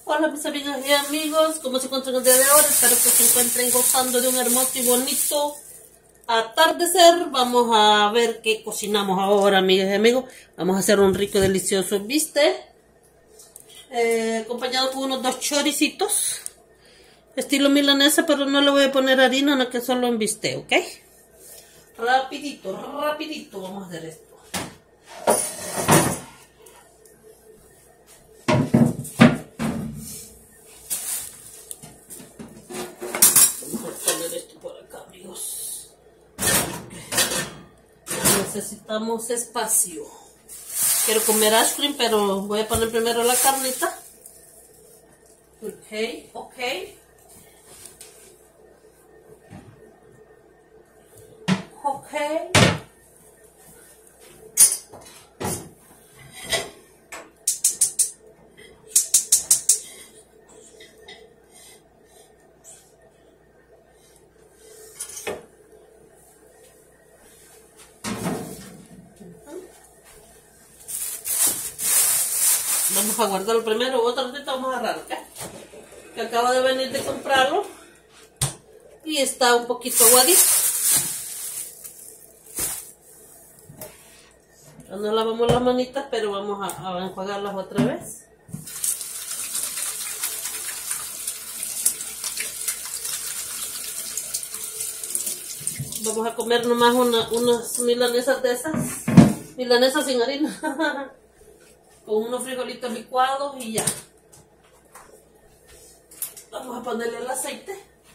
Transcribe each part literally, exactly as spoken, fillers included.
Hola mis amigas y amigos, ¿cómo se encuentran el día de hoy? Espero que se encuentren gozando de un hermoso y bonito atardecer. Vamos a ver qué cocinamos ahora, amigas y amigos. Vamos a hacer un rico y delicioso bistec, eh, acompañado con unos dos choricitos, estilo milanesa, pero no le voy a poner harina, no, que solo un bistec, ¿ok? Rapidito, rapidito vamos a hacer esto. Necesitamos espacio. Quiero comer ice cream, pero voy a poner primero la carnita. Ok, ok. Ok. Vamos a guardarlo primero, otro ratito vamos a agarrar, ¿ok? Que acabo de venir de comprarlo y está un poquito aguadito. No lavamos las manitas, pero vamos a, a enjuagarlas otra vez. Vamos a comer nomás una, unas milanesas de esas, milanesas sin harina. Con unos frijolitos licuados y ya. Vamos a ponerle el aceite.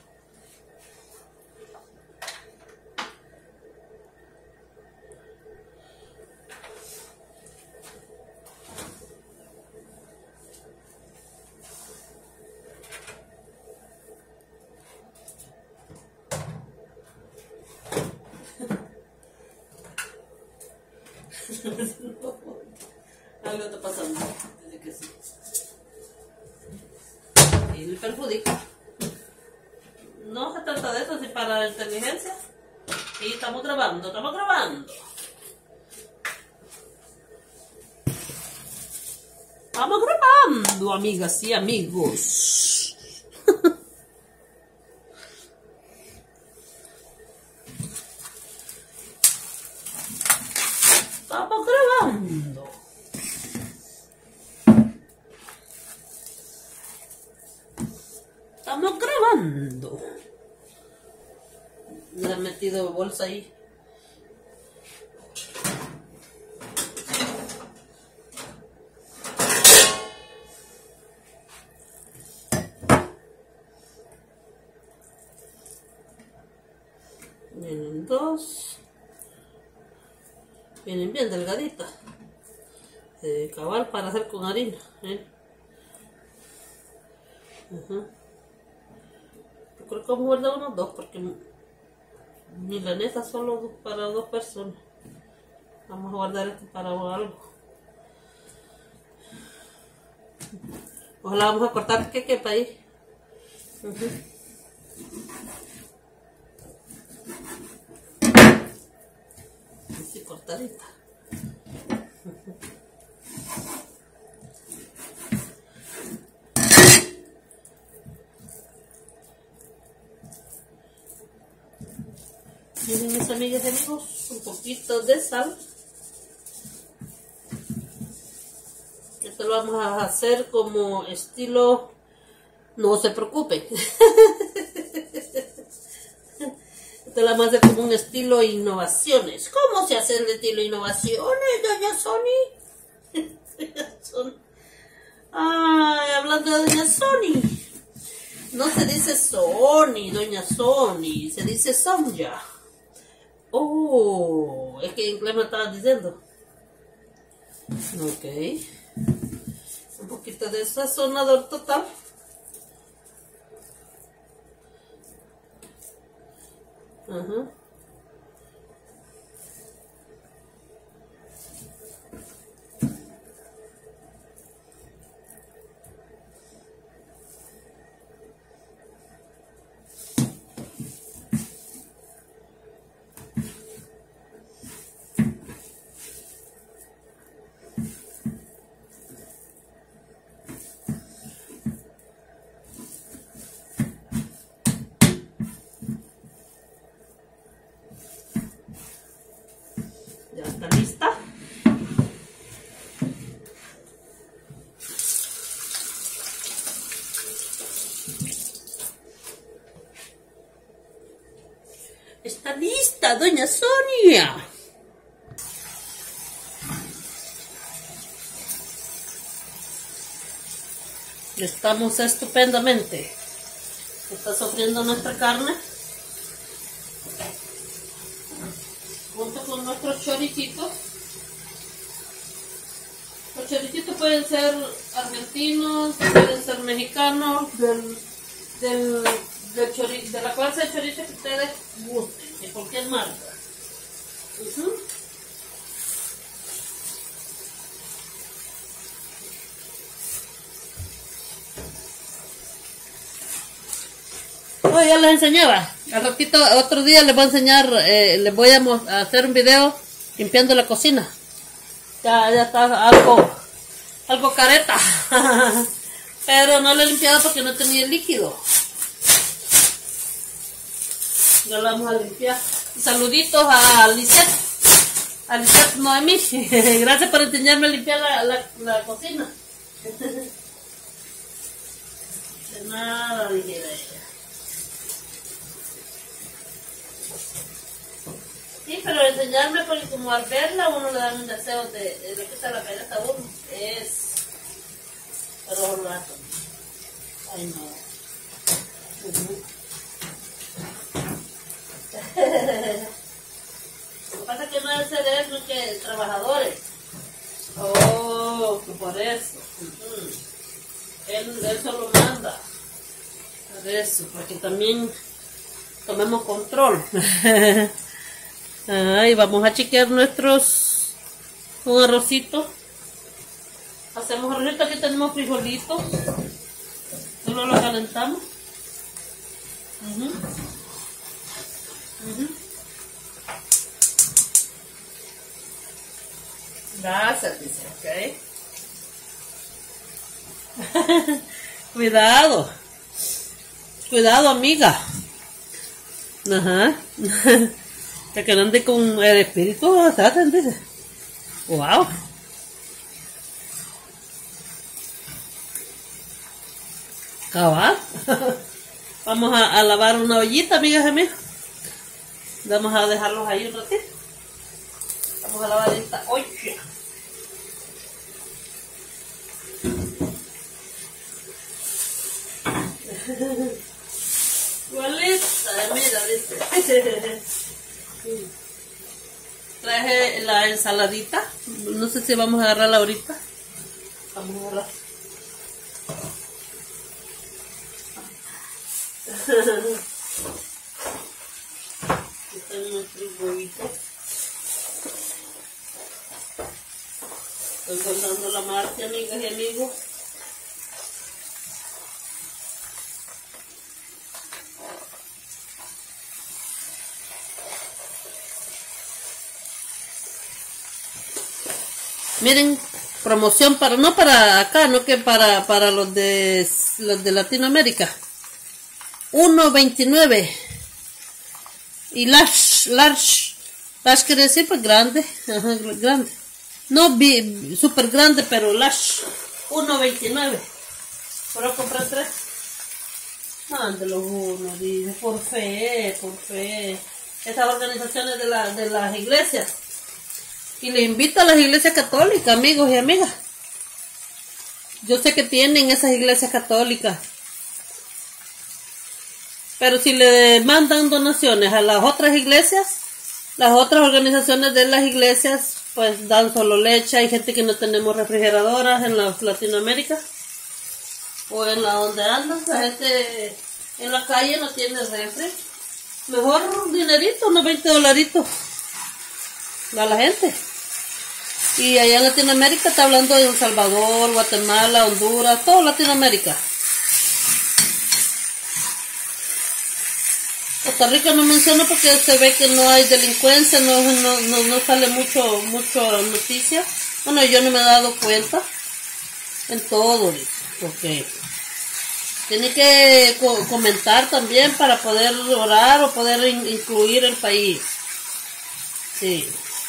Algo está pasando, desde que sí. Y me perjudica. No se trata de eso, si para la inteligencia. Y estamos grabando, estamos grabando. Estamos grabando, amigas y amigos. Estamos grabando. Estamos grabando. Le he metido bolsa ahí. Vienen dos. Vienen bien delgaditas. Eh, cabal para hacer con harina. ¿eh? Uh-huh. Yo creo que vamos a guardar unos dos porque milanesa solo para dos personas. Vamos a guardar esto para algo. Ojalá vamos a cortar que quepa ahí. Uh-huh. Así cortadita. Uh-huh. Miren mis amigas y amigos, un poquito de sal. Esto lo vamos a hacer como estilo, no se preocupen. Esto lo vamos a hacer como un estilo innovaciones. ¿Cómo se hace el estilo innovaciones, doña Sony? Ay, hablando de doña Sony. No se dice Sony, doña Sony, se dice Sonja. Oh, es que en inglés me estaba diciendo. Ok. Un poquito de sazonador total. Ajá. lista, doña Sonia. Estamos estupendamente. Está sofriendo nuestra carne junto con nuestros choricitos. Los choricitos pueden ser argentinos, pueden ser mexicanos, del, del, del chorizo, de la clase de chorizo que ustedes gusten, de cualquier marca. Uh-huh. Oh, ya les enseñaba. Al ratito, otro día les voy a enseñar, eh, les voy a, a hacer un video limpiando la cocina. Ya, ya está algo, algo careta. Pero no lo he limpiado porque no tenía el líquido. Ya lo vamos a limpiar. Saluditos a Lisette. A Lisette Noemí. Gracias por enseñarme a limpiar la, la, la cocina. De nada, dije ella. Sí, pero enseñarme, porque como al verla uno le da un deseo de, de, de que se la pereza a uno. Es... Pero rato. Ay, no. Uh-huh. Lo que pasa es que no debe ser eso, que trabajadores. Oh, que por eso. Uh-huh. Él, él solo manda. Por eso, para que también tomemos control. Ay, vamos a chequear nuestros, un arrocito. Hacemos arrocito, aquí tenemos frijolitos. Solo lo calentamos. Uh-huh. Uh-huh. Gracias, dice, ok. Cuidado. Cuidado, amiga. Ajá. Que no ande con el espíritu, ¿sabes? Dice. Wow. Cabal. Vamos a, a lavar una ollita, amigas y amigos. Vamos a dejarlos ahí un ratito. Vamos a lavar esta olla. Igualita, mira, dice. Traje la ensaladita. No sé si vamos a agarrarla ahorita. Vamos a agarrar. Aquí están nuestros huevitos. Estoy guardando la marcha, amigas y amigos. Miren, promoción para, no para acá, no que para, para los de los de Latinoamérica. uno veintinueve. Y large, large. Large quiere decir pues grande. Ajá, grande. No bi, super grande, pero large. uno veintinueve. ¿Puedo comprar tres? Mándelos uno, dice, por fe, por fe. Estas organizaciones de, la, de las iglesias. Y le invito a las iglesias católicas, amigos y amigas. Yo sé que tienen esas iglesias católicas. Pero si le mandan donaciones a las otras iglesias, las otras organizaciones de las iglesias, pues dan solo leche. Hay gente que no tenemos refrigeradoras en la Latinoamérica. O en la donde andan, la gente en la calle no tiene refri. Mejor dinerito, unos veinte dolaritos. A la gente. Y allá en Latinoamérica está hablando de El Salvador, Guatemala, Honduras, todo Latinoamérica. Costa Rica no menciono porque se ve que no hay delincuencia, no, no, no, no sale mucho, mucho noticia. Bueno, yo no me he dado cuenta en todo, porque tiene que co comentar también para poder orar o poder in incluir el país. Sí.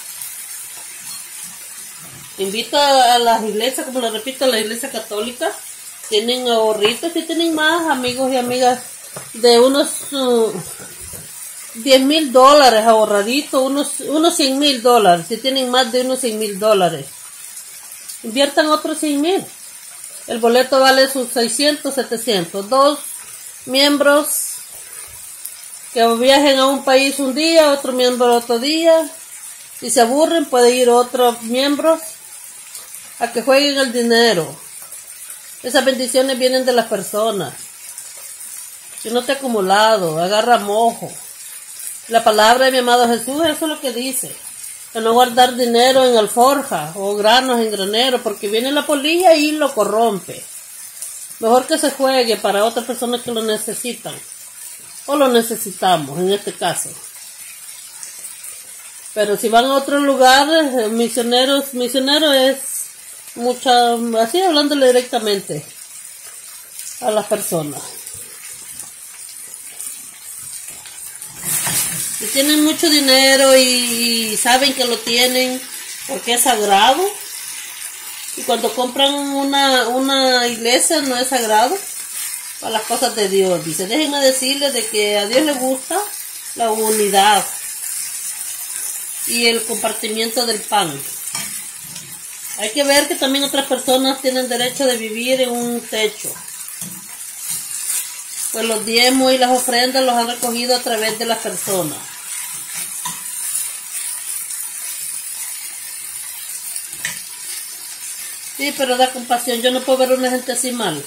Invito a las iglesias, como les repito, a la iglesia católica. Tienen ahorritos y tienen más amigos y amigas de unos uh, diez mil dólares ahorradito, unos, unos cien mil dólares. Si tienen más de unos cien mil dólares, inviertan otros cien mil. El boleto vale sus seiscientos, setecientos. Dos miembros que viajen a un país un día, otro miembro otro día. Si se aburren, puede ir otros miembros a que jueguen el dinero. Esas bendiciones vienen de las personas. Si no te ha acumulado, agarra mojo. La palabra de mi amado Jesús, eso es lo que dice. Que no guardar dinero en alforja o granos en granero, porque viene la polilla y lo corrompe. Mejor que se juegue para otras personas que lo necesitan. O lo necesitamos, en este caso. Pero si van a otros lugares, misioneros, misionero es mucha, así hablándole directamente a las personas. Si tienen mucho dinero y saben que lo tienen porque es sagrado, y cuando compran una, una iglesia no es sagrado para las cosas de Dios. Dice, déjenme decirles de que a Dios le gusta la unidad y el compartimiento del pan. Hay que ver que también otras personas tienen derecho de vivir en un techo. Pues los diezmos y las ofrendas los han recogido a través de las personas. Sí, pero da compasión. Yo no puedo ver a una gente así mal.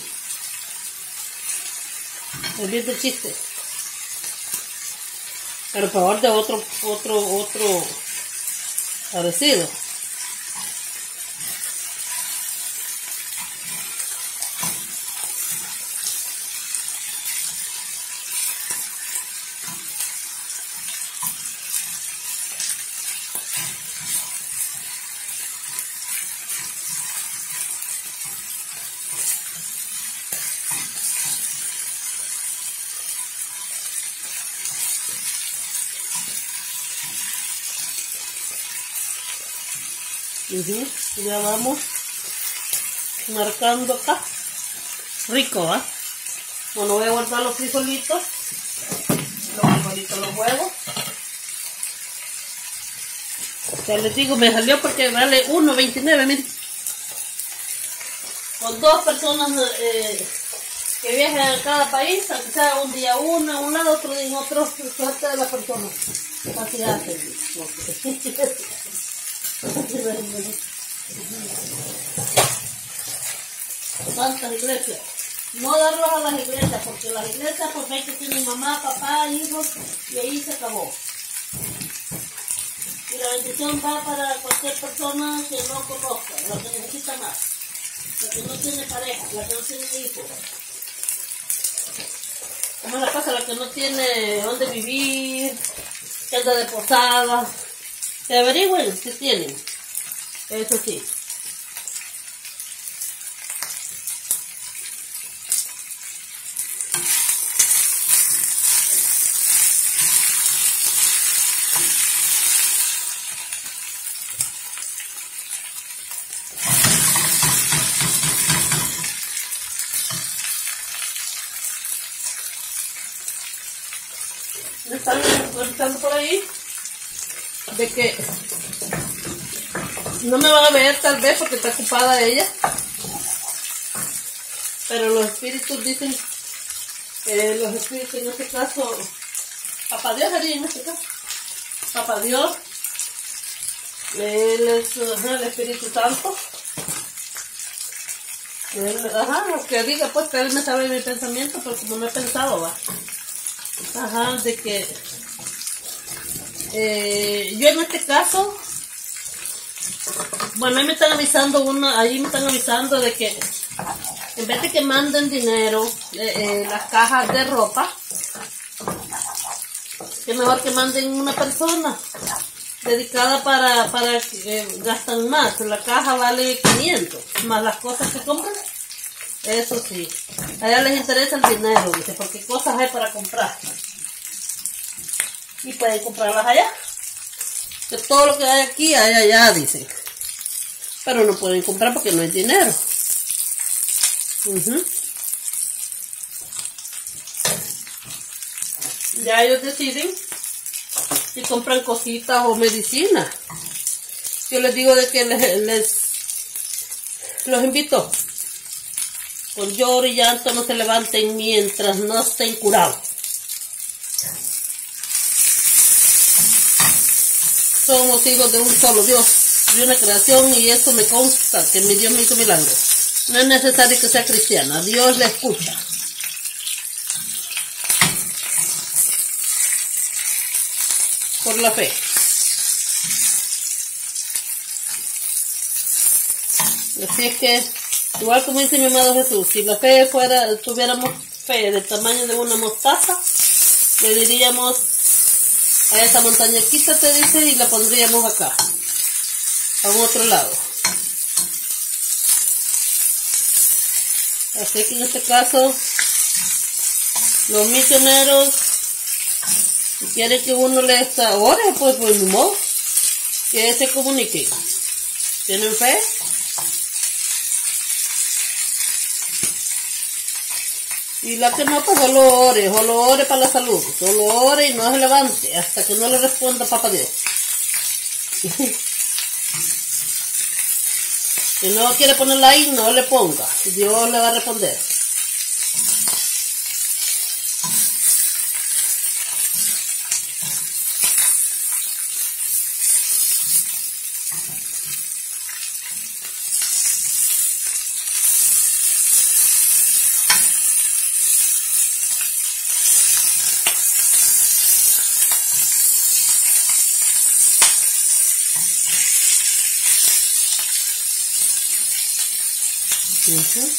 Es bien de chiste. Pero por favor de otro, otro, otro parecido. Uh-huh. Ya vamos marcando acá. Rico, ¿ah? ¿eh? Bueno, voy a guardar los frijolitos. Los frijolitos, los huevos. Ya les digo, me salió porque vale uno veintinueve, miren. Con dos personas eh, que viajan a cada país, aunque sea un día uno, a un lado, otro día en otro, suerte de las personas. Así hacen. Tantas iglesias. No darlos a las iglesias, porque las iglesias pues ven que tienen mamá, papá, hijos, y ahí se acabó. Y la bendición va para cualquier persona que no conozca, la que necesita más, la que no tiene pareja, la que no tiene hijos. ¿Cómo es la cosa? La que no tiene dónde vivir, que anda de posada. Que averigüen si tienen. Eso sí. Me están contando por ahí de que no me van a ver tal vez porque está ocupada ella, pero los espíritus dicen, eh, los espíritus en este caso, Papá Dios haría en este caso, Papá Dios, Él es ajá, el Espíritu Santo, él, ajá, lo que diga pues que Él me sabe mi pensamiento, pero como no he pensado, va, ajá, de que eh, yo en este caso, bueno, ahí me están avisando uno, ahí me están avisando de que en vez de que manden dinero, eh, eh, las cajas de ropa, que mejor que manden una persona dedicada para, para que eh, gastan más. La caja vale quinientos, más las cosas que compran. Eso sí, a ella les interesa el dinero, dice, porque cosas hay para comprar. Y pueden comprarlas allá. Que todo lo que hay aquí hay allá, dicen. Pero no pueden comprar porque no hay dinero. Uh-huh. Ya ellos deciden si compran cositas o medicina. Yo les digo de que les, les los invito. Con lloro y llanto no se levanten mientras no estén curados. Somos hijos de un solo Dios, de una creación, y eso me consta que mi Dios me hizo milagros. No es necesario que sea cristiana, Dios le escucha. Por la fe. Así es que, igual como dice mi amado Jesús, si la fe fuera, tuviéramos fe del tamaño de una mostaza, le diríamos a esta montaña, quítate, dice, y la pondríamos acá, a un otro lado. Así que en este caso, los misioneros, si quieren que uno les ore, pues pues ni modo, que se comunique. ¿Tienen fe? Y la que no, pues solo ore, solo ore para la salud, solo ore y no se levante hasta que no le responda papá Dios. Si no quiere ponerla ahí, no le ponga, Dios le va a responder. Uh-huh.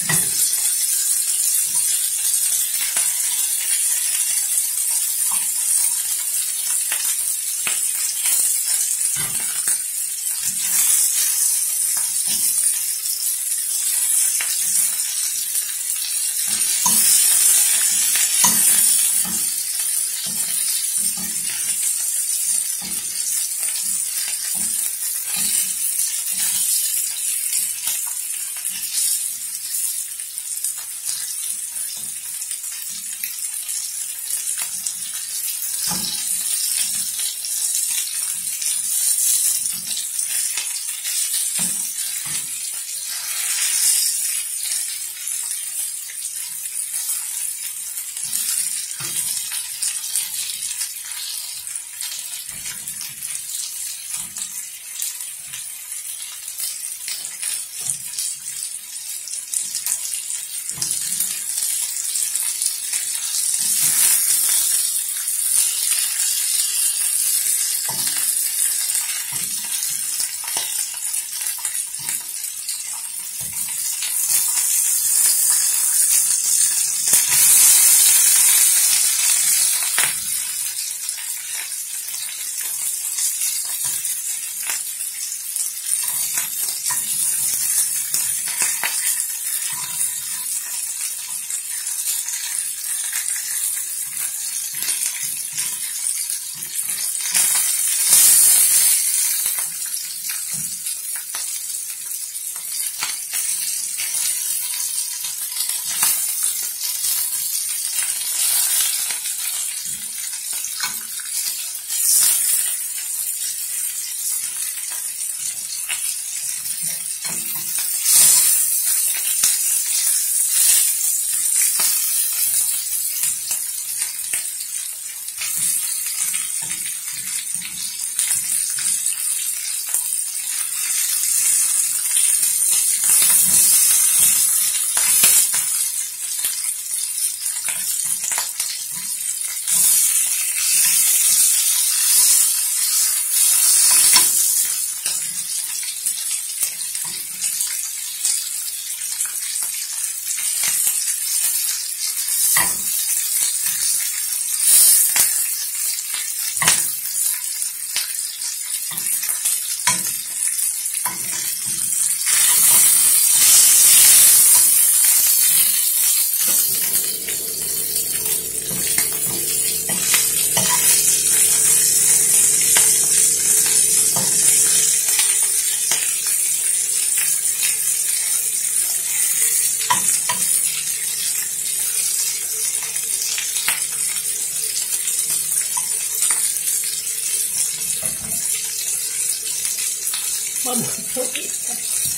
Vamos a poquito.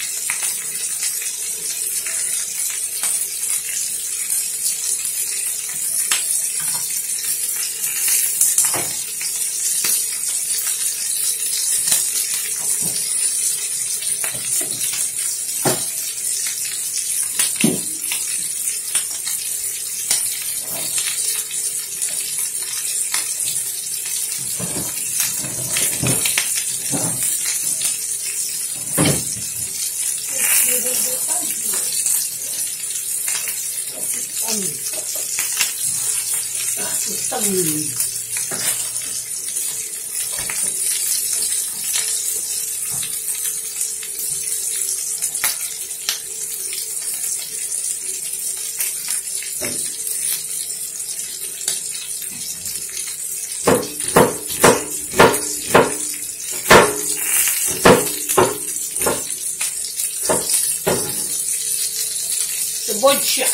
Cebolla.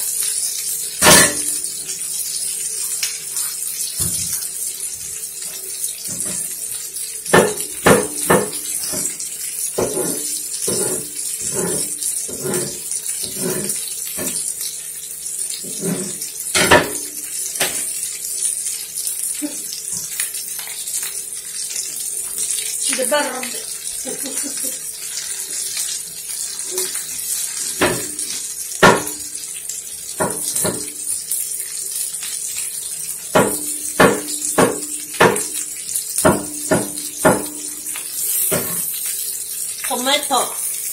Chile verde. Tomato.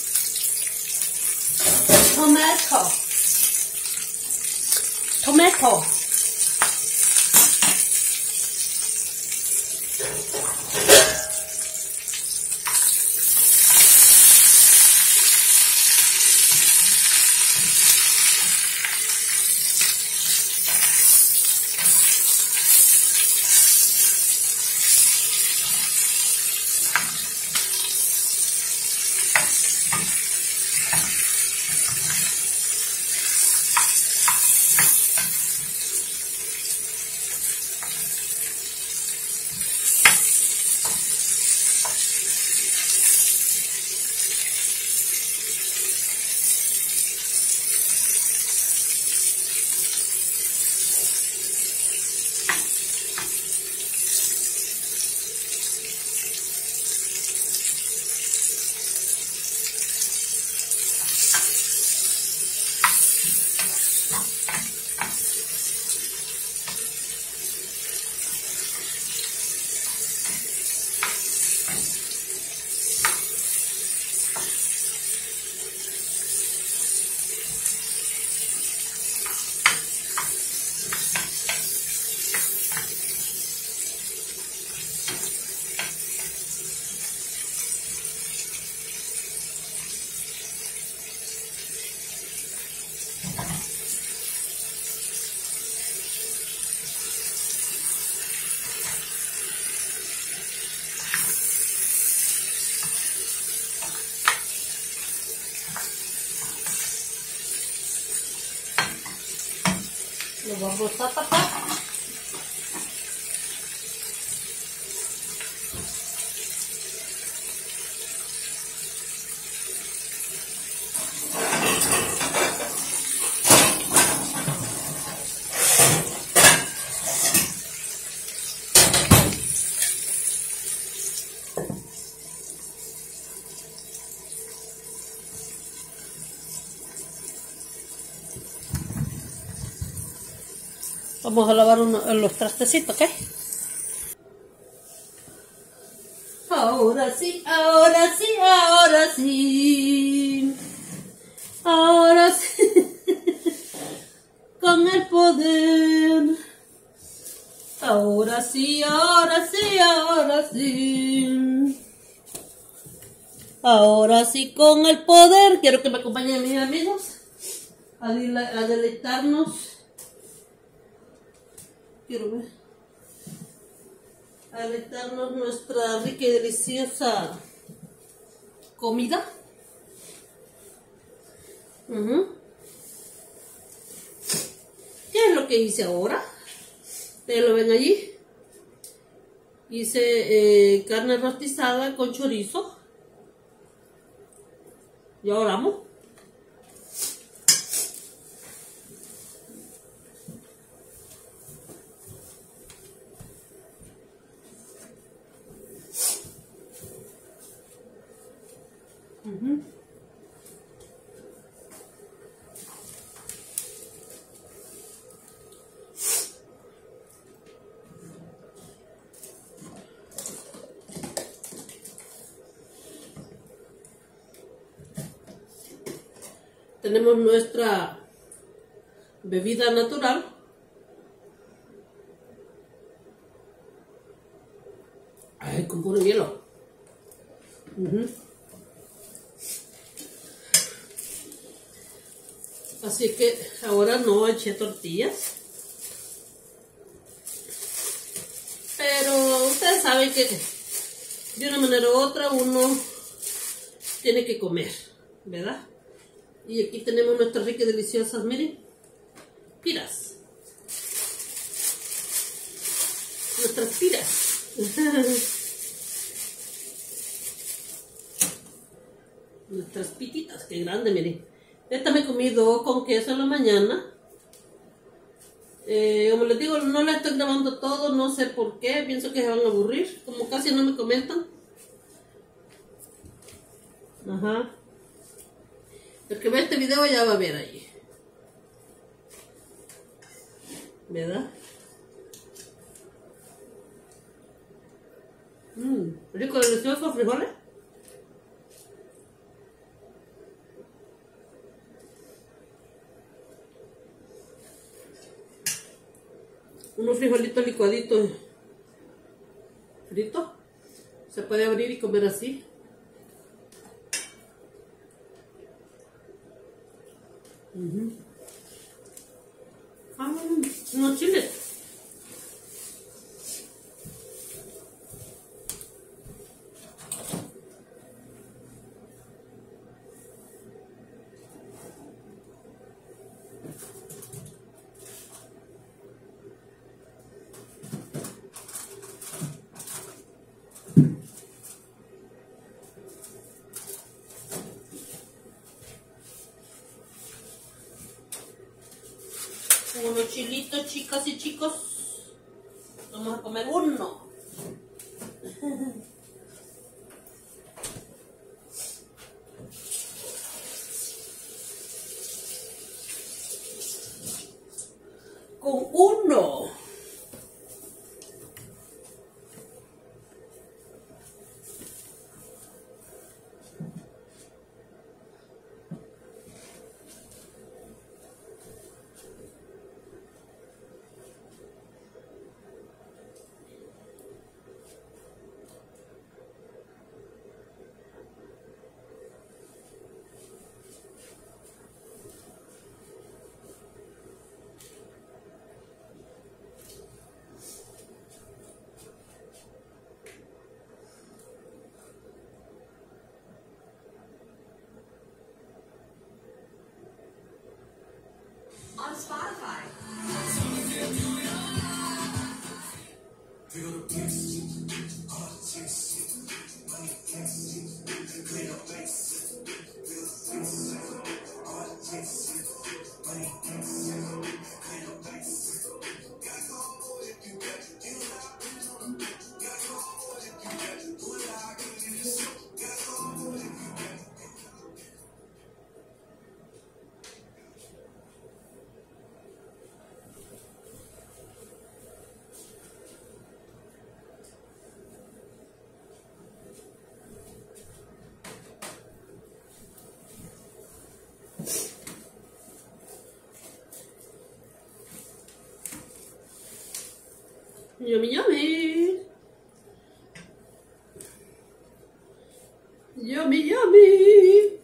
Tomato. Tomato. Lo vamos a tapar. Vamos a lavar uno, los trastecitos, ¿ok? Ahora sí, ahora sí, ahora sí. Ahora sí. Con el poder. Ahora sí, ahora sí, ahora sí. Ahora sí, con el poder. Quiero que me acompañen mis amigos a, dele a deleitarnos. Quiero ver. A deleitarnos nuestra rica y deliciosa comida. Uh-huh. ¿Qué es lo que hice ahora? Ustedes lo ven allí. Hice eh, carne rostizada con chorizo. Y ahora vamos. Uh-huh. Tenemos nuestra bebida natural. Ay, con puro hielo. Uh-huh. Así que ahora no eché tortillas. Pero ustedes saben que de una manera u otra uno tiene que comer, ¿verdad? Y aquí tenemos nuestras ricas y deliciosas, miren, piras. Nuestras piras. Nuestras pititas, qué grande, miren. Esta me comí dos con queso en la mañana. Eh, como les digo, no la estoy grabando todo, no sé por qué, pienso que se van a aburrir, como casi no me comentan. Ajá. El que ve este video ya va a ver ahí. ¿Verdad? Mmm, rico, delicioso, frijoles. Unos frijolitos licuaditos fritos. Se puede abrir y comer así. Uh-huh. Ah, unos chiles. Unos chilitos, chicas y chicos. Vamos a comer uno. Con uno. On Spotify. Yummy, yummy. Yummy, yummy.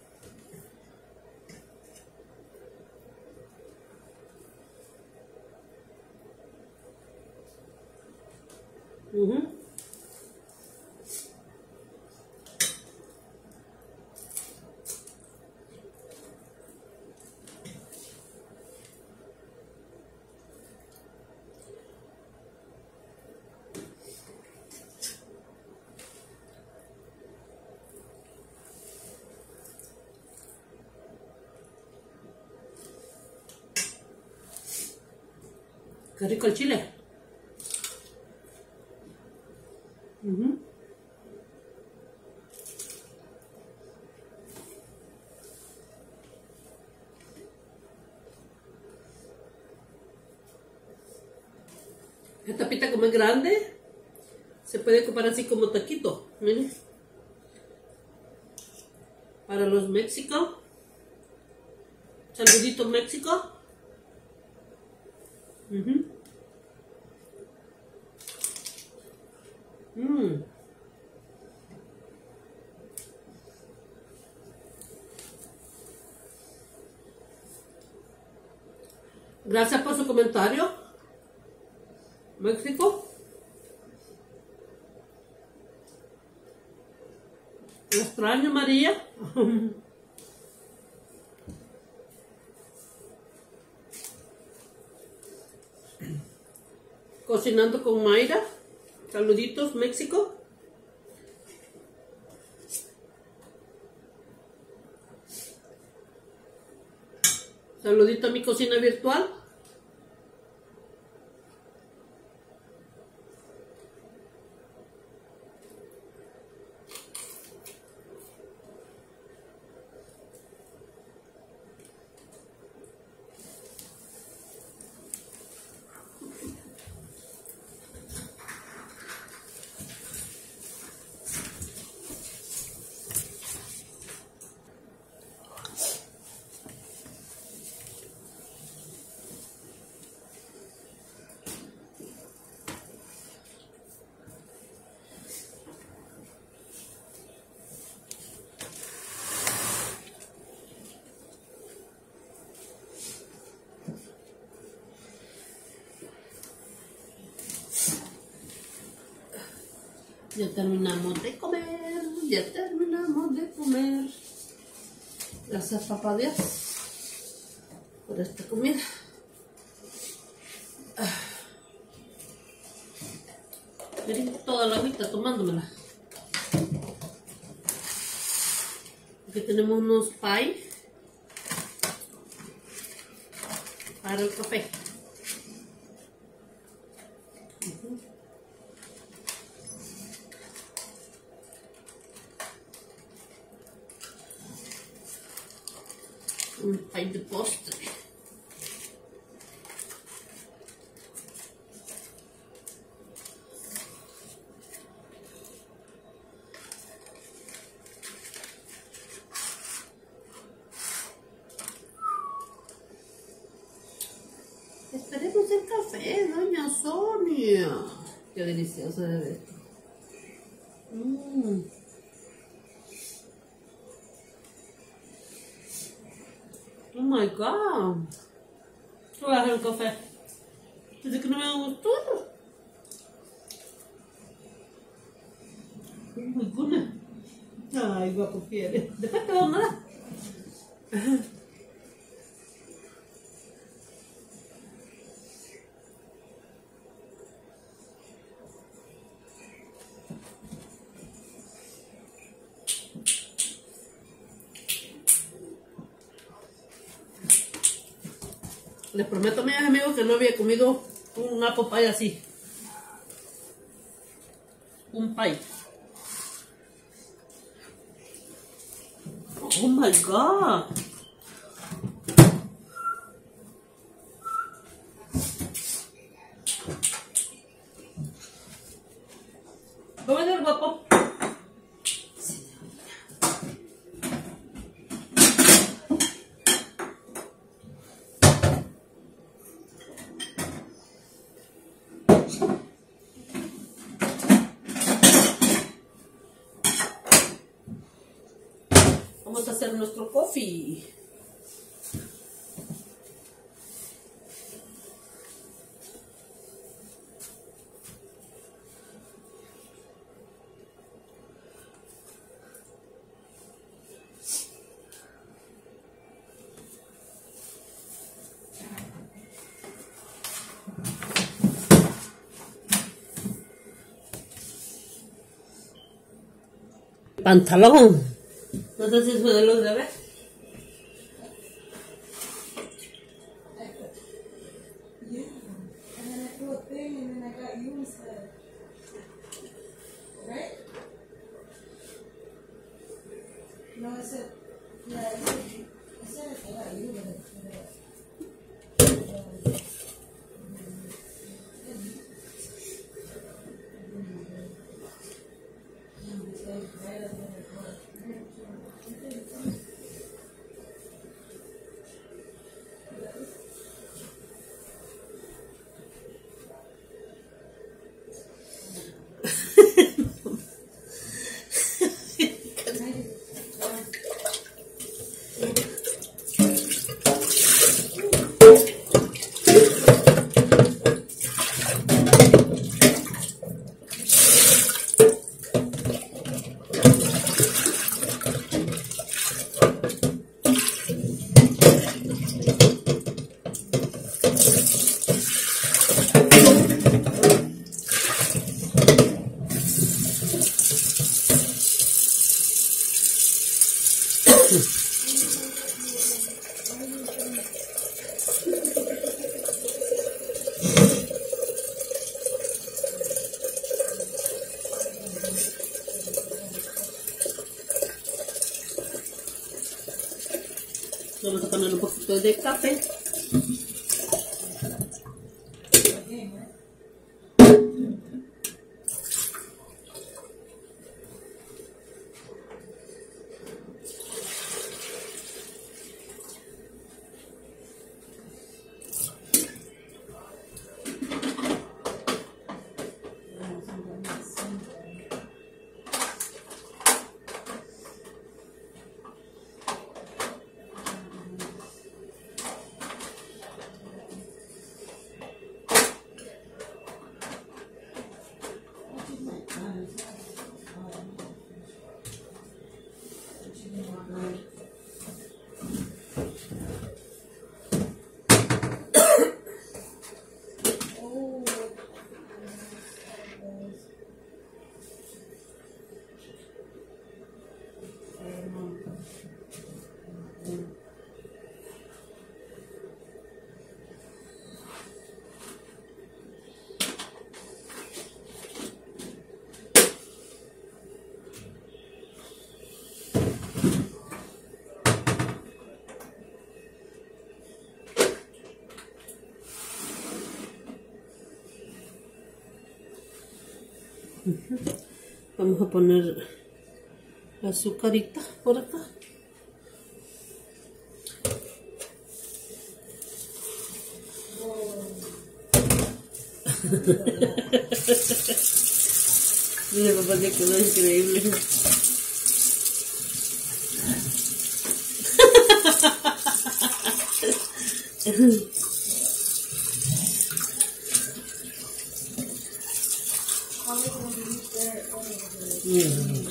Uh-huh. Qué rico el chile. Uh-huh. Esta pita como es grande, se puede ocupar así como taquito. Miren. Para los México. Saludito México. Uh-huh. Mm. Gracias por su comentario. México. Lo extraño, María. Cocinando con Mayra. Saluditos, México. Saludito a mi cocina virtual. Ya terminamos de comer, ya terminamos de comer. Gracias, papá Dios, por esta comida. Miren toda la agüita tomándomela. Aquí tenemos unos pie para el café. Un pie de postre. Esperemos el café, doña Sonia. Qué delicioso de ver. Mm. Oh my god. ¿Qué voy a hacer el café? Dice que no me gustó. Oh my goodness. Ay, guapo quiere. Después te vamos a dar. Les prometo a mis amigos que no había comido un apple pie así. Un pie. Oh my god. ¿Cómo es el guapo? Vamos a hacer nuestro coffee. Pantalón. No sé si se los debe. Vamos a poner un poquito de café. Vamos a poner la azucarita por acá. Mira, papá, que quedó increíble. Mm.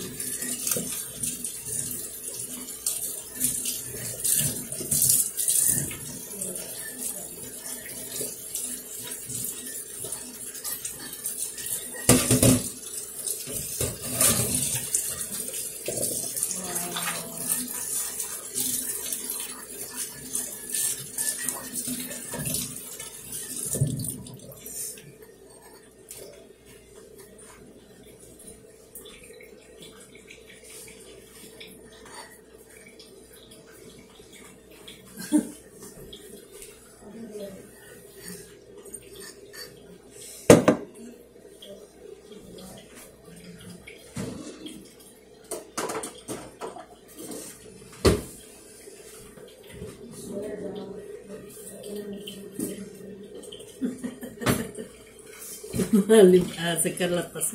A secar la taza.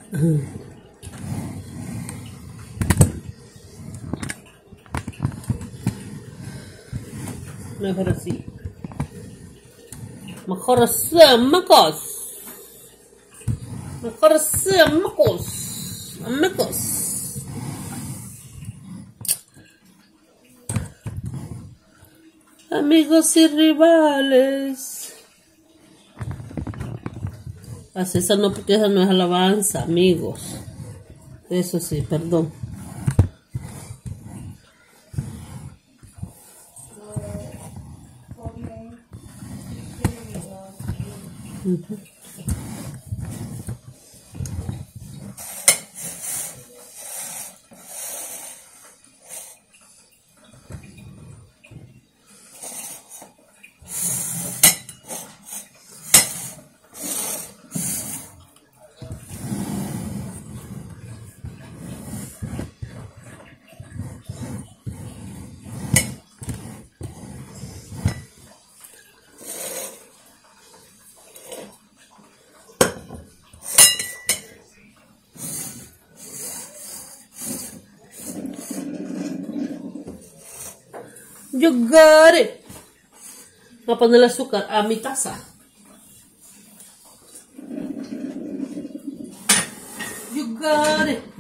Mejor así. Mejor así, amigos. Mejor así, amigos. Amigos. Amigos y rivales. Así, esa no, porque esa no es alabanza, amigos. Eso sí, perdón. Uh-huh. You got it. Voy a poner el azúcar a mi taza. You got it.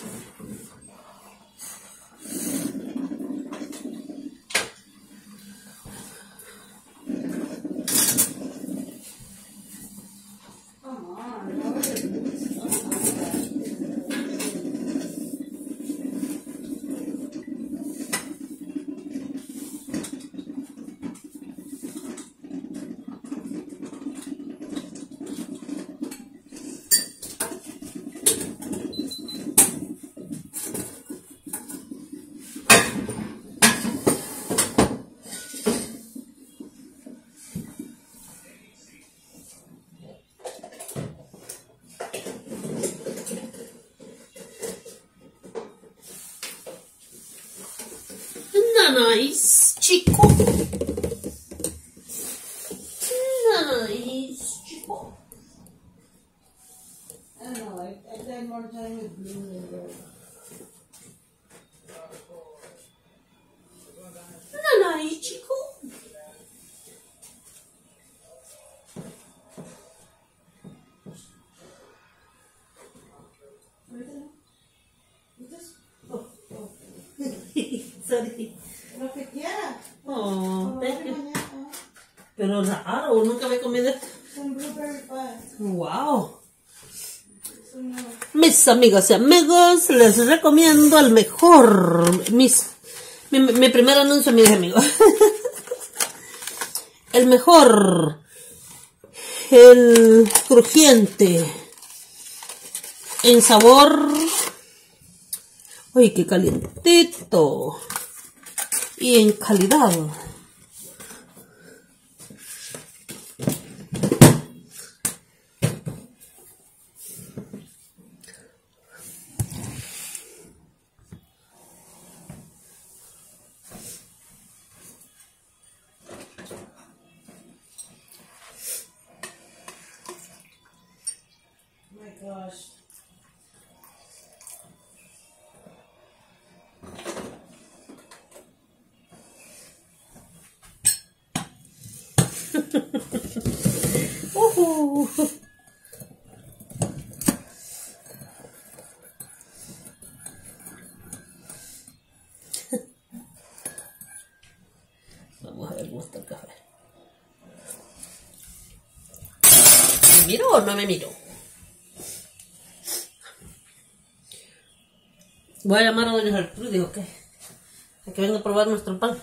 Nice, chico. Nice, chico. I don't know, I, I spend more time with blue than red. Nice, chico. Oh, oh. Sorry. Lo que quiera. Oh, Como thank de you. mañana. Pero raro, nunca había comido esto. Son blueberry pie. Wow. Son no. Mis amigas y amigos, les recomiendo el mejor. Mis, mi, mi primer anuncio, mis amigos. El mejor. El crujiente. En sabor. Uy, qué calientito. Y en calidad. Oh my gosh. Uh-huh. Vamos a ver cómo está el café. ¿Me miro o no me miro? Voy a llamar a doña Gertrudis, ¿ok? A que venga a probar nuestro pan.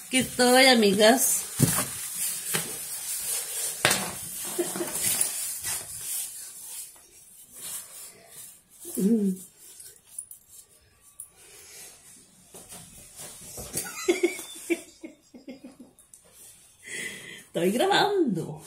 Aquí estoy, amigas. Estoy grabando.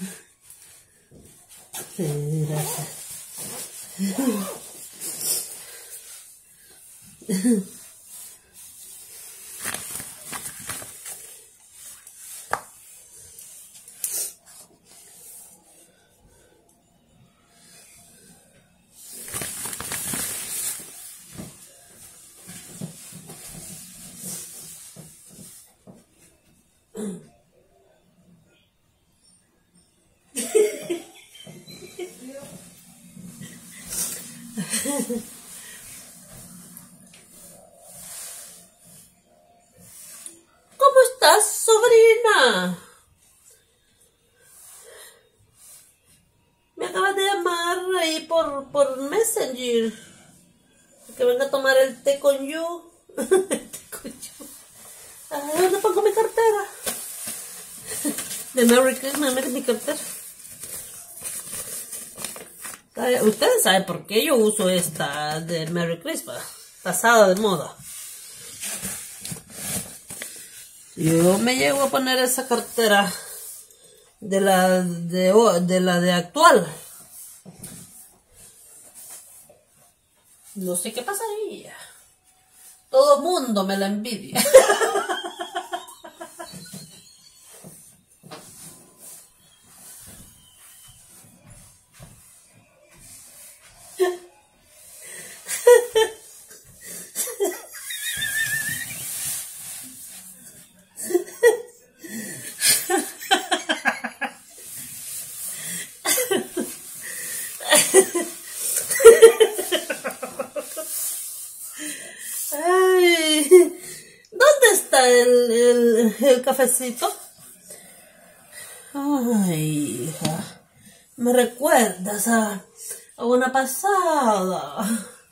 ¿Cómo estás, sobrina? Me acabas de llamar ahí por, por Messenger. Que venga a tomar el té con you. El té con you. Ay, ¿dónde pongo mi cartera? De Merry Christmas, mire mi cartera. Ustedes saben por qué yo uso esta de Merry Christmas. Pasada de moda. Yo me llego a poner esa cartera de la de, de la de actual. No sé qué pasaría. Todo mundo me la envidia. Ay, ¿dónde está el, el, el cafecito? Ay, hija, me recuerdas a, a una pasada.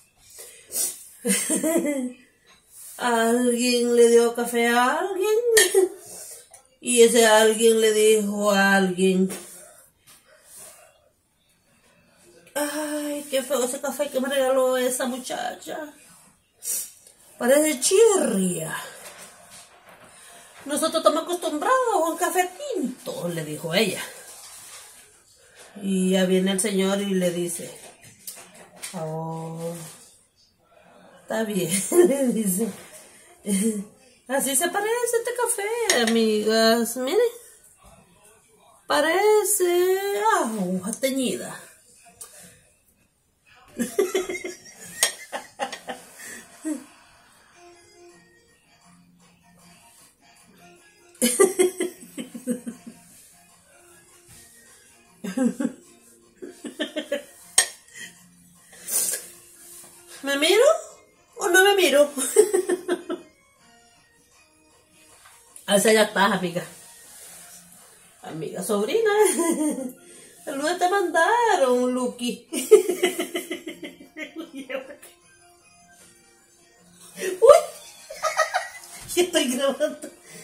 Alguien le dio café a alguien y ese alguien le dijo a alguien: ay, qué feo ese café que me regaló esa muchacha. Parece chirria. Nosotros estamos acostumbrados a un café tinto, le dijo ella. Y ya viene el señor y le dice: oh, está bien, le dice. Así se parece este café, amigas. Miren. Parece agua teñida. ¿Me miro o no me miro? Esa ya está, amiga. Amiga, sobrina. Saludos te mandaron, Lucky. Uy, ya estoy grabando.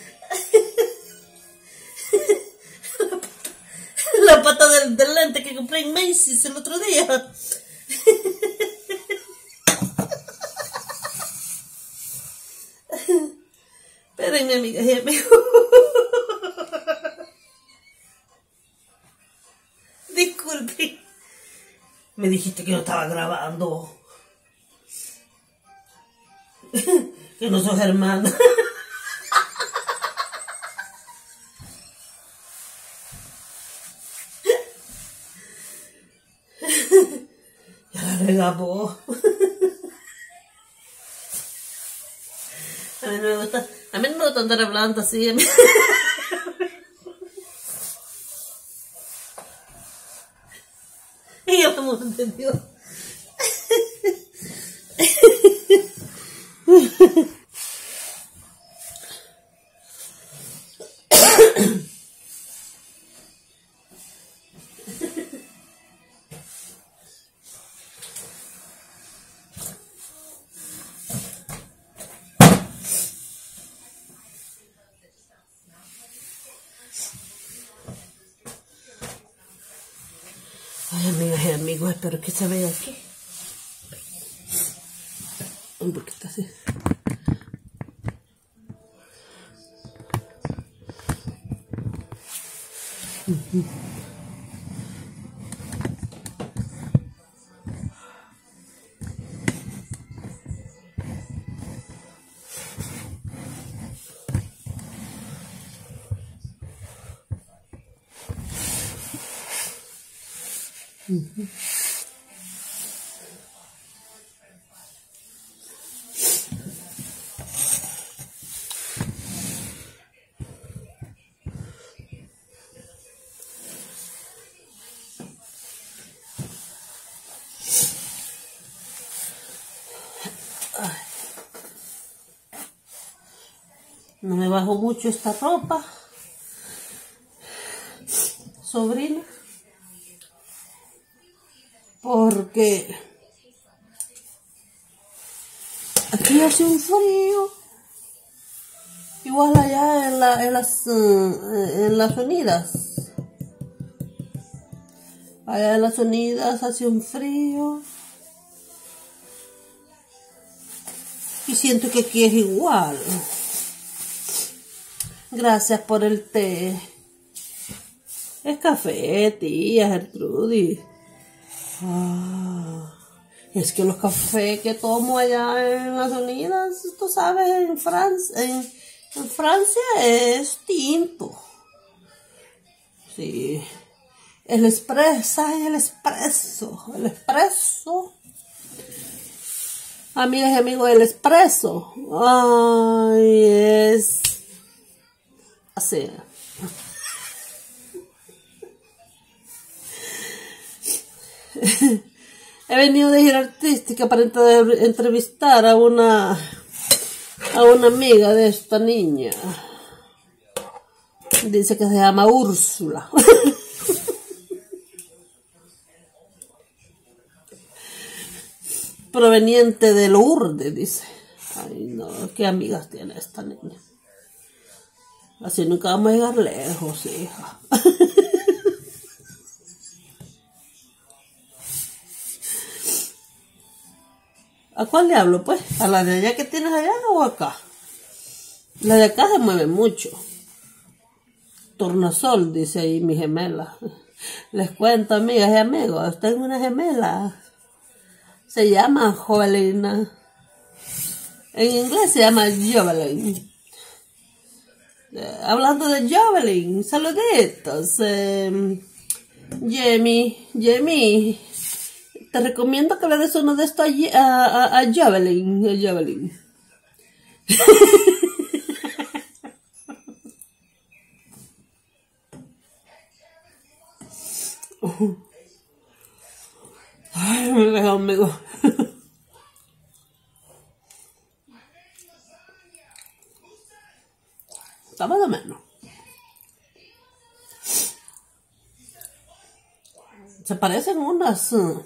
La pata del, del lente que compré en Macy's el otro día. Espérenme, amigas y amigos. Disculpe. Me dijiste que no estaba grabando. Que no sos hermana. Ya la regamos. A mí no me gusta, a mí no me gusta andar hablando así. Y yo no me entendió. Ay, amigas y amigos, espero que se vea aquí. Un poquito así. Uh-huh. Uh-huh. No me bajo mucho esta ropa, sobrina, porque aquí hace un frío, igual allá en, la, en, las, en las Unidas, allá en las Unidas hace un frío, y siento que aquí es igual. Gracias por el té. Es café, tía Gertrudis. Ah, es que los cafés que tomo allá en las Unidas, tú sabes, en Francia, en, en Francia es tinto. Sí. El espresso, ay, el espresso, el espresso. Amigas y amigos, el espresso. Ay, es así. He venido de gira artística para entrevistar a una a una amiga de esta niña. Dice que se llama Úrsula. Proveniente de Lourdes, dice. Ay, no, qué amigas tiene esta niña. Así nunca vamos a llegar lejos, hija. ¿A cuál le hablo, pues? ¿A la de allá que tienes allá o acá? La de acá se mueve mucho. Tornasol, dice ahí mi gemela. Les cuento, amigas y amigos, tengo una gemela. Se llama Jovelina. En inglés se llama Jovelyn. Eh, hablando de Jovelyn, saluditos. Eh, Jamie, Jamie, te recomiendo que le des uno de estos a, a, a Jovelyn. A Jovelyn. Ay, me deja amigo. Está más o menos. Se parecen unas. Uh...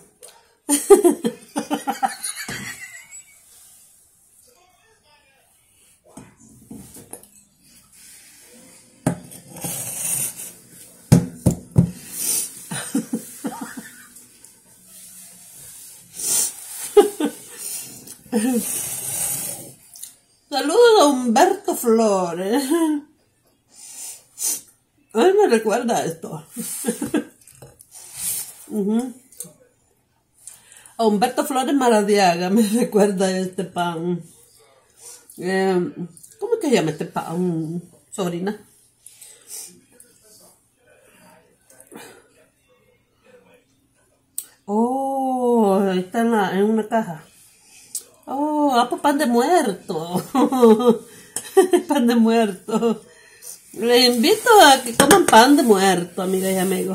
Saludos a Humberto Flores. Ay, me recuerda a esto. uh-huh. A Humberto Flores Maradiaga me recuerda este pan. Eh, ¿Cómo es que se llama este pan, sobrina? Oh, ahí está en, la, en una caja. Oh, ah, pues pan de muerto. Pan de muerto. Les invito a que coman pan de muerto, amigas y amigos.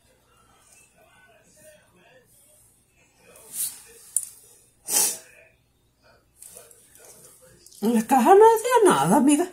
En la caja no decía nada, amiga.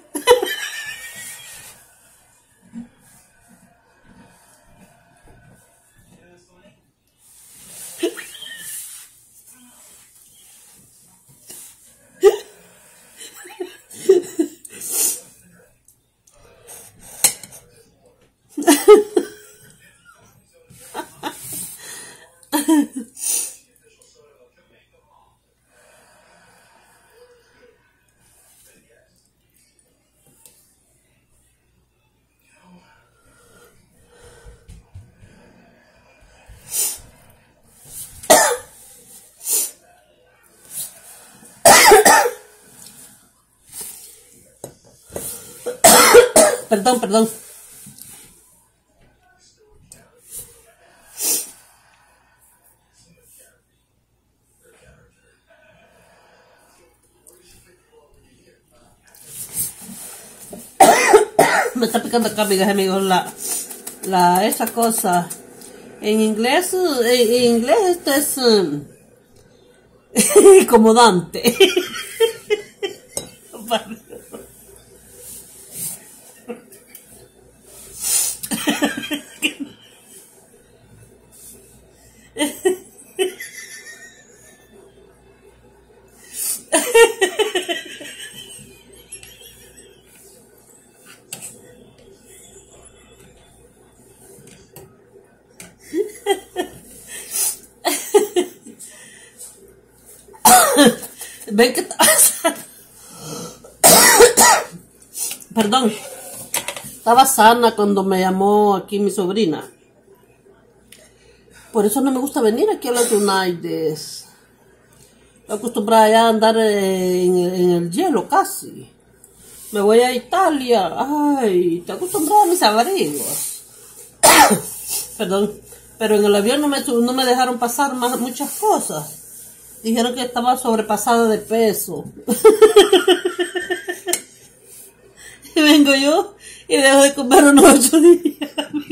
Perdón, perdón. Me está picando acá, amigas y amigos, la, la, esa cosa. En inglés, en, en inglés esto es um, incomodante. Ven que perdón, estaba sana cuando me llamó aquí mi sobrina. Por eso no me gusta venir aquí a los United. Estoy acostumbrada ya a andar en, en el hielo casi. Me voy a Italia. Ay, estoy acostumbrada a mis abrigos. Perdón, pero en el avión no me, no me dejaron pasar más, muchas cosas. Dijeron que estaba sobrepasada de peso. Y vengo yo y dejo de comer unos ocho días.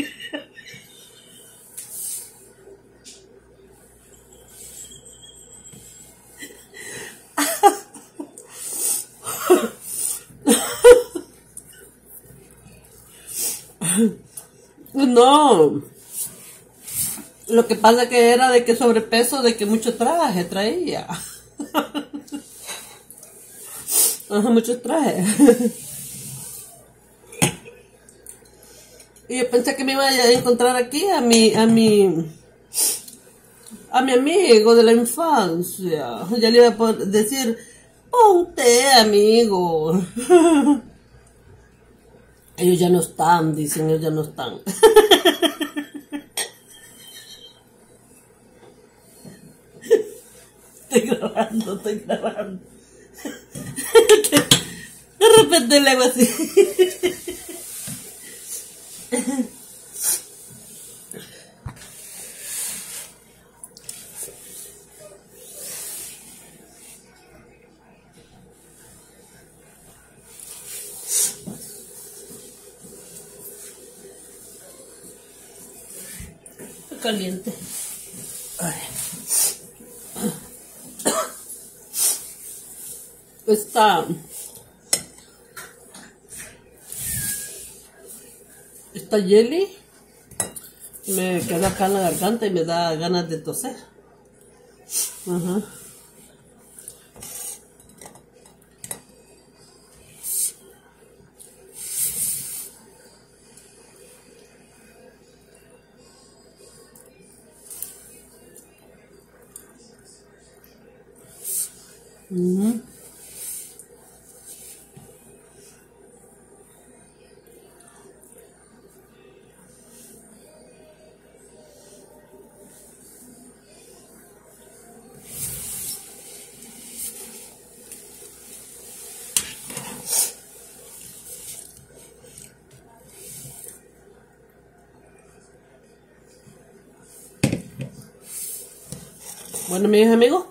No. Lo que pasa que era de que sobrepeso, de que mucho traje traía. Ajá, mucho traje. Y yo pensé que me iba a encontrar aquí a mi, a mi, a mi amigo de la infancia. Ya le iba a poder decir, ponte, amigo. Ellos ya no están, dicen, ellos ya no están. Estoy grabando, estoy grabando. De repente le hago así. Caliente. Ay. Esta, esta jelly me queda acá en la garganta y me da ganas de toser. Ajá. Uh-huh. Bueno, mis amigos,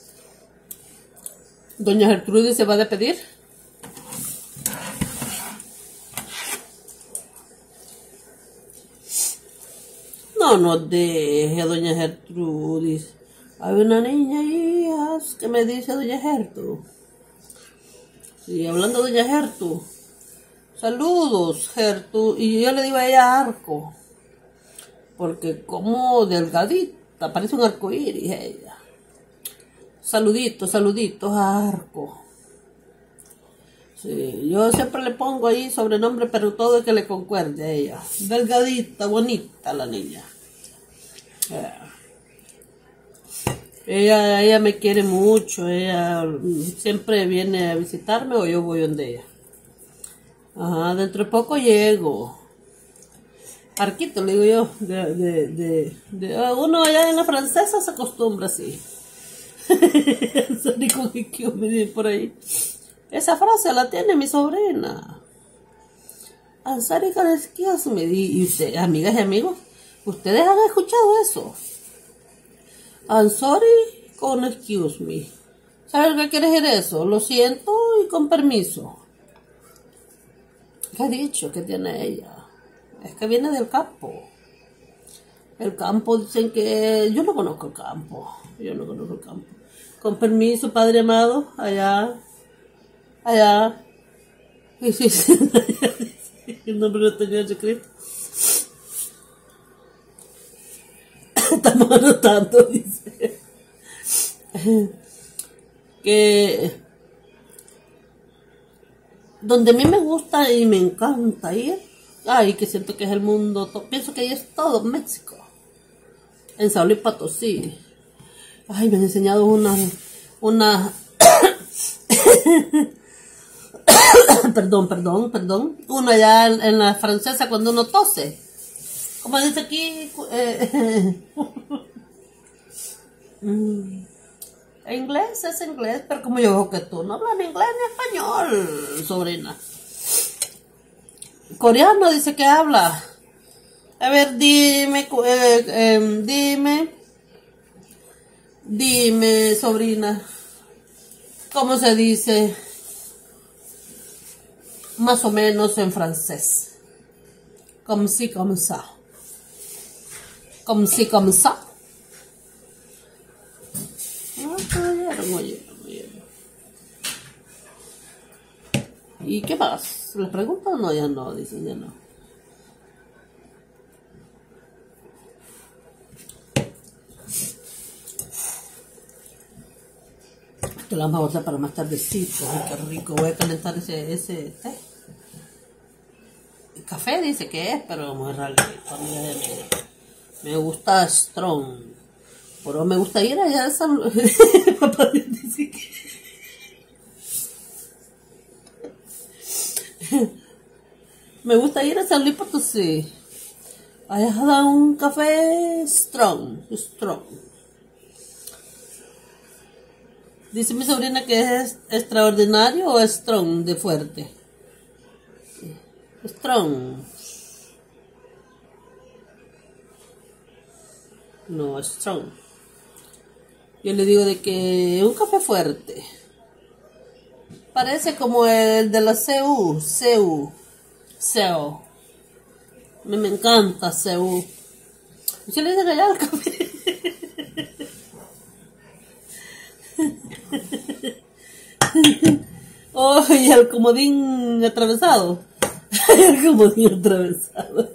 doña Gertrudis se va a despedir. No nos deje, doña Gertrudis. Hay una niña ahí que me dice doña Gertru. Sí, hablando de doña Gertru. Saludos, Gertru. Y yo le digo a ella arco. Porque como delgadita, parece un arco iris ella. Saluditos, saluditos a arco. Sí, yo siempre le pongo ahí sobrenombre, pero todo es que le concuerde a ella. Delgadita, bonita la niña. Yeah. Ella, ella me quiere mucho, ella siempre viene a visitarme o yo voy donde ella. Ajá, dentro de poco llego. Arquito, le digo yo, de, de, de, de uno allá en la francesa se acostumbra así. Por ahí. Esa frase la tiene mi sobrina. I'm sorry con excuse me. Y usted, amigas y amigos, ustedes han escuchado eso. I'm sorry con excuse me. ¿Sabes qué quiere decir eso? Lo siento y con permiso. ¿Qué ha dicho? ¿Qué tiene ella? Es que viene del campo. El campo dicen que... Yo no conozco el campo. Yo no conozco el campo. Con permiso, Padre amado. Allá. Allá. Y sí, sí, el nombre lo tenía escrito. Estamos anotando, dice. Que donde a mí me gusta y me encanta ir, ay, que siento que es el mundo, pienso que ahí es todo México, en San Luis Potosí. Ay, me han enseñado una una perdón, perdón, perdón, una ya en, en la francesa cuando uno tose, como dice aquí, eh, inglés es inglés, pero como yo veo que tú no hablas ni inglés ni español, sobrina. Coreano dice que habla. A ver, dime, eh, eh, dime, dime, sobrina, ¿cómo se dice? Más o menos en francés. Comme si, comme ça. Comme si, comme ça. Oyeron, oyeron, oyeron. ¿Y qué más? ¿Les pregunto o no? Ya no, dicen, ya no. Esto lo vamos a botar para más tardecito. Ay, qué rico. Voy a calentar ese, ese té. El café dice que es, pero muy rarito. Me gusta strong. Pero me gusta ir allá a San Luis. Papá dice que... me gusta ir a San Luis Potosí. Allá dan un café strong. Strong. Dice mi sobrina que es extraordinario o strong de fuerte. Strong. No, strong. Yo le digo de que un café fuerte. Parece como el de la C U. C U. C U. Me, me encanta C U. Yo le digo allá el café. Oh, y el comodín atravesado. El comodín atravesado.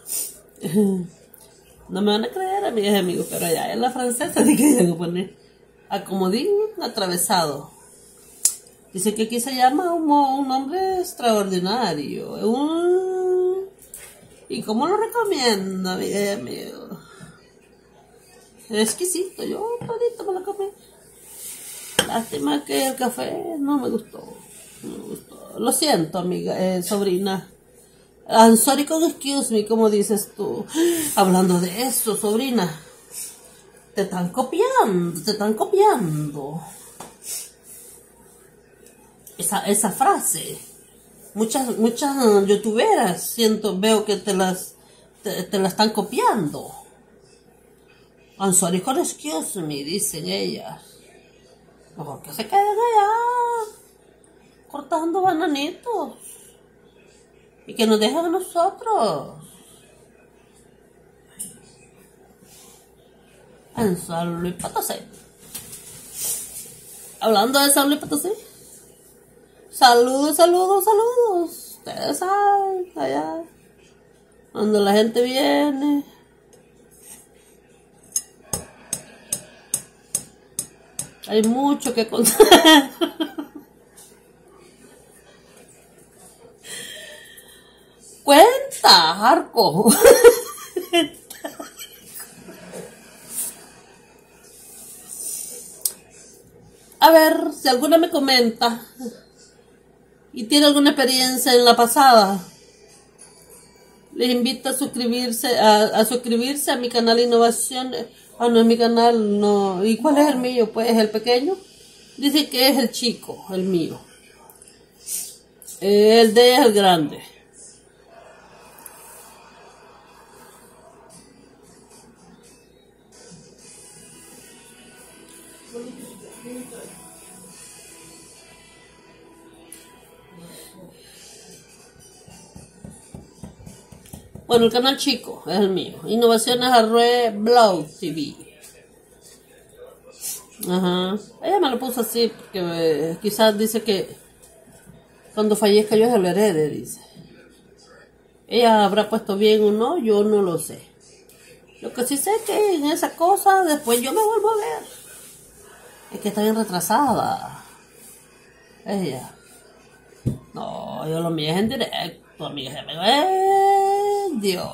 No me van a creer, amigas y amigos, pero allá en la francesa sí que tengo que poner acomodín atravesado. Dice que aquí se llama un, un nombre extraordinario. Un... ¿Y cómo lo recomiendo, amigas y amigos? Es exquisito, yo todito me lo comí. Lástima que el café no me gustó. No me gustó. Lo siento, amiga, eh, sobrina. I'm sorry con excuse me, como dices tú. Hablando de eso, sobrina. Te están copiando, te están copiando. Esa, esa frase. Muchas, muchas youtuberas siento, veo que te las, te, te la están copiando. I'm sorry con excuse me, dicen ellas. Mejor que se queden allá cortando bananitos y que nos dejen a nosotros. En San Luis Potosí. Hablando de San Luis Potosí. Saludos, saludos, saludos. Ustedes saben, allá cuando la gente viene. Hay mucho que contar. Cuenta, Arco. A ver, si alguna me comenta y tiene alguna experiencia en la pasada, les invito a suscribirse, a, a suscribirse a mi canal Innovación. Ah, no es mi canal, no. ¿Y cuál es el mío? Pues el pequeño. Dice que es el chico, el mío. El de es el grande. Bueno, el canal chico es el mío. Innovaciones Arrue Blau T V. Ajá. Ella me lo puso así porque eh, quizás dice que cuando fallezca yo se lo herede, dice. Ella habrá puesto bien o no, yo no lo sé. Lo que sí sé es que en esa cosa después yo me vuelvo a ver. Es que está bien retrasada. Ella. No, yo lo mío es en directo, amiga. ¡Eh, Dios!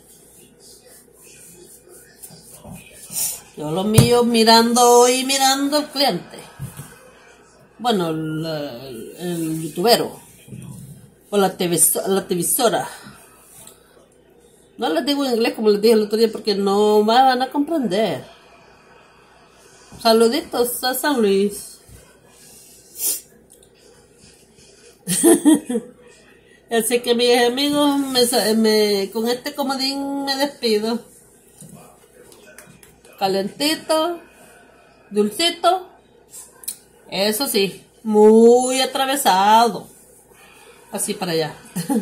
Yo lo mío mirando y mirando al cliente. Bueno, el, el, el youtubero. O la, televisora, la televisora. No les digo en inglés como les dije el otro día porque no me van a comprender. Saluditos a San Luis. Así que mis amigos, me, me, con este comodín me despido. Calentito, dulcito. Eso sí, muy atravesado. Así para allá.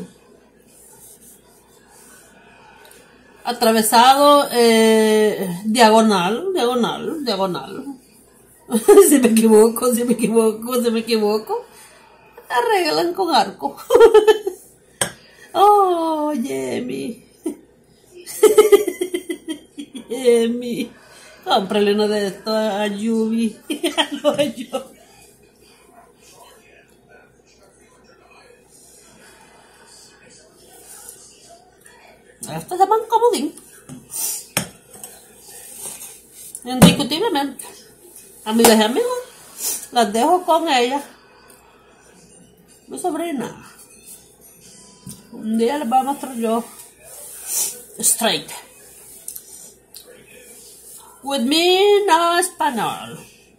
Atravesado, eh, diagonal, diagonal, diagonal. Si me equivoco, si me equivoco, si me equivoco, arreglan con arco. Oh, Yemi. Yemi. Cómprale uno de estos a Yubi. A yo. Esto se llama comodín. Indiscutiblemente. Amigas y amigos, las dejo con ella. Mi sobrina. Un día les voy a mostrar yo. Straight. With me, no español.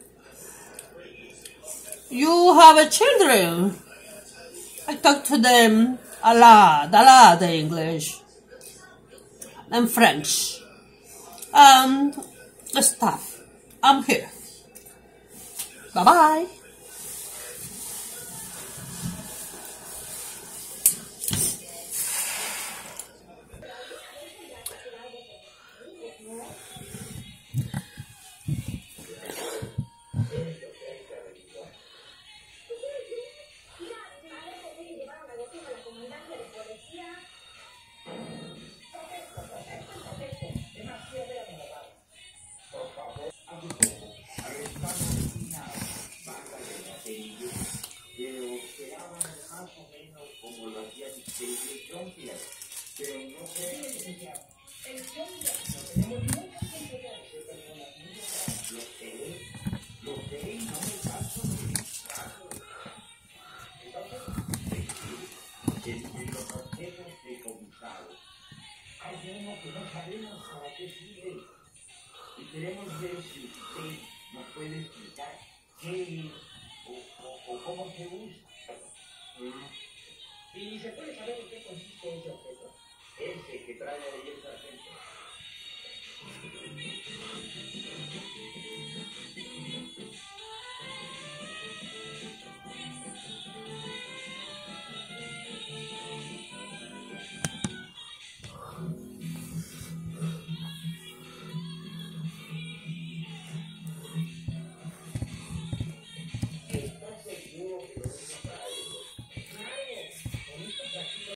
You have a children. I talk to them a lot, a lot of English. And French. Um, stuff. I'm here. Bye bye. Y queremos ver si usted nos puede explicar qué o, o, o cómo se usa. ¿Y se puede saber en qué consiste ese objeto? Ese que trae ahí